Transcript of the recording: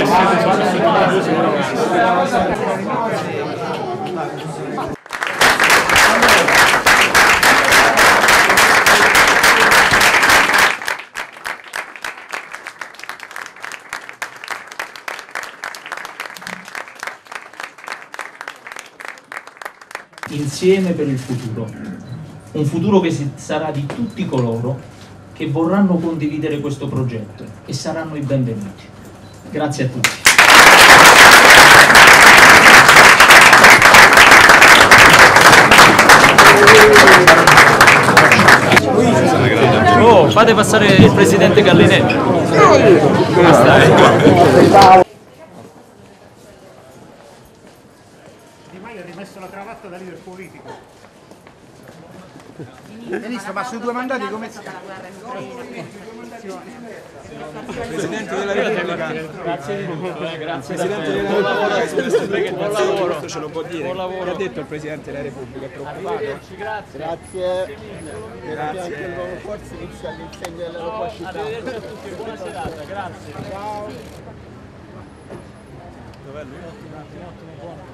Insieme per il futuro, un futuro che sarà di tutti coloro che vorranno condividere questo progetto e saranno i benvenuti. Grazie a tutti. Oh, fate passare il presidente Gallinetti. Come stai? Di Maio ha rimesso la cravatta da leader politico. Ministro, ma sui 2 mandati come si chiama? Presidente della Repubblica. Grazie di tutto, grazie. Presidente della Repubblica ha espresso Buon lavoro. questo ce lo può dire. Buon lavoro. Che ha detto il Presidente della Repubblica? È preoccupato? Grazie. Grazie. Il nuovo forza inizia all'insegna della tua città. Arrivederci a tutti, buona serata, grazie. Ciao. Dov'è lui? Ottimo, buono.